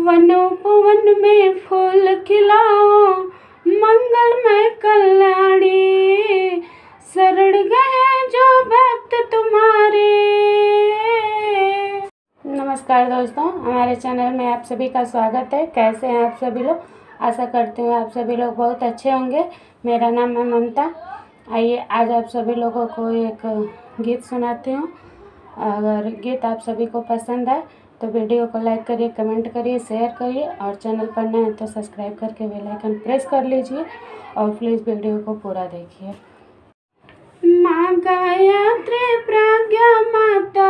वनोपवन में फूल खिलाओ, मंगलमय कल्याणी। शरण गए जो भक्त तुम्हारे। नमस्कार दोस्तों, हमारे चैनल में आप सभी का स्वागत है। कैसे हैं आप सभी लोग? आशा करती हूँ आप सभी लोग बहुत अच्छे होंगे। मेरा नाम है ममता। आइए आज आप सभी लोगों को एक गीत सुनाती हूँ। अगर गीत आप सभी को पसंद आए तो वीडियो को लाइक करिए, कमेंट करिए, शेयर करिए और चैनल पर नए हैं तो सब्सक्राइब करके बेल आइकन प्रेस कर लीजिए और प्लीज़ वीडियो को पूरा देखिए। माँ गायत्री प्रज्ञा माता,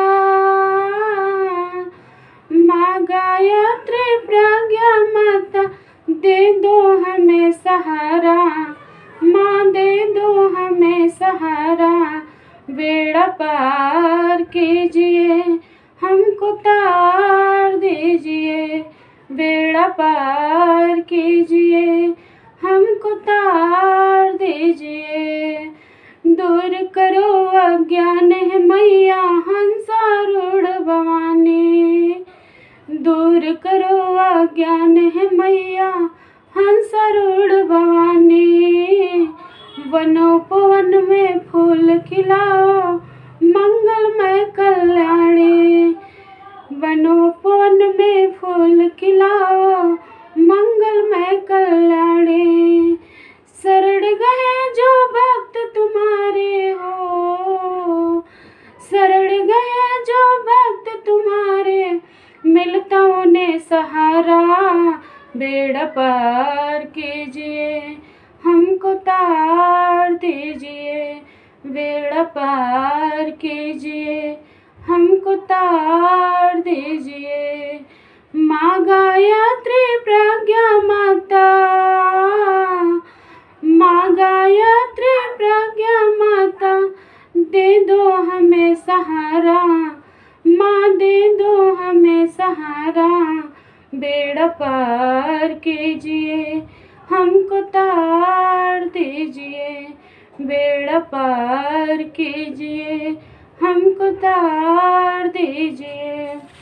माँ गायत्री प्रज्ञा माता, दे दो हमें सहारा। माँ दे दो हमें सहारा, बेड़ा पार कीजिए, हमको तार दीजिए। बेड़ा पार कीजिए, हमको तार दीजिए। दूर करो अज्ञान है मैया हंसारूढ़ भवानी। दूर करो अज्ञान है मैया हंसारूढ़ भवानी। वनोपवन में फूल खिलाओ, मंगलमय कल्याणी। वनोपवन में फूल खिलाओ, मंगलमय कल्याणी। शरण गए जो भक्त तुम्हारे हो, शरण गए जो भक्त तुम्हारे, मिलता उन्हें सहारा। बेड़ा पार कीजिए, हमको तार दीजिए। बेड़ा पार कीजिए, हमको तार दीजिए। माँ गायत्री प्रज्ञा माता, माँ गायत्री प्रज्ञा माता, दे दो हमें सहारा। माँ दे दो हमें सहारा, बेड़ा पार कीजिए, हमको तार दीजिए। बेड़ा पार कीजिए, हमको तार दीजिए।